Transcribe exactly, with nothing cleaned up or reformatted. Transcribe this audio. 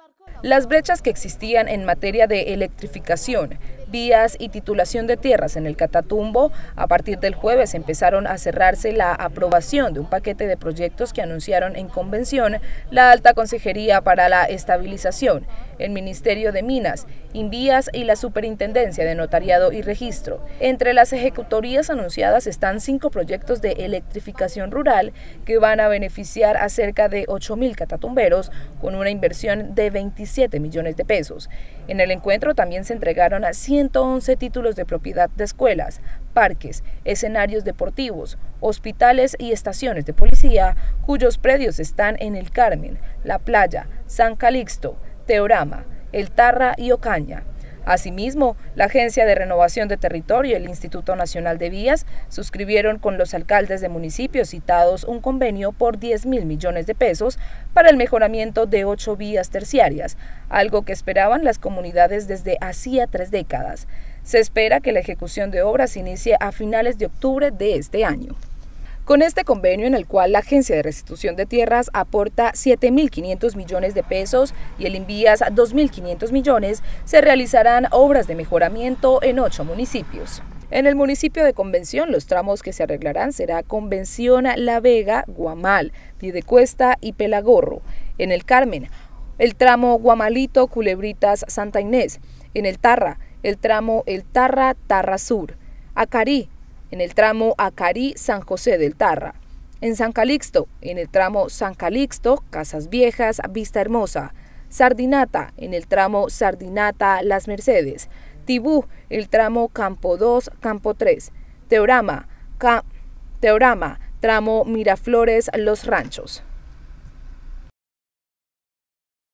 Las brechas que existían en materia de electrificación, vías y titulación de tierras en el Catatumbo, a partir del jueves empezaron a cerrarse la aprobación de un paquete de proyectos que anunciaron en convención la Alta Consejería para la Estabilización, el Ministerio de Minas, Invías y la Superintendencia de Notariado y Registro. Entre las ejecutorías anunciadas están cinco proyectos de electrificación rural que van a beneficiar a cerca de ocho mil catatumberos con una inversión de veintisiete millones de pesos. En el encuentro también se entregaron a ciento once títulos de propiedad de escuelas, parques, escenarios deportivos, hospitales y estaciones de policía, cuyos predios están en El Carmen, La Playa, San Calixto, Teorama, El Tarra y Ocaña. Asimismo, la Agencia de Renovación de Territorio y el Instituto Nacional de Vías suscribieron con los alcaldes de municipios citados un convenio por diez mil millones de pesos para el mejoramiento de ocho vías terciarias, algo que esperaban las comunidades desde hacía tres décadas. Se espera que la ejecución de obras inicie a finales de octubre de este año. Con este convenio, en el cual la Agencia de Restitución de Tierras aporta siete mil quinientos millones de pesos y el Invías dos mil quinientos millones, se realizarán obras de mejoramiento en ocho municipios. En el municipio de Convención, los tramos que se arreglarán será Convención, La Vega, Guamal, Piedecuesta y Pelagorro. En el Carmen, el tramo Guamalito, Culebritas, Santa Inés. En el Tarra, el tramo El Tarra, Tarra Sur. Acarí, en el tramo Acarí, San José del Tarra. En San Calixto, en el tramo San Calixto, Casas Viejas, Vista Hermosa. Sardinata, en el tramo Sardinata, Las Mercedes. Tibú, el tramo Campo dos, Campo tres. Teorama, Ca Teorama, tramo Miraflores, Los Ranchos.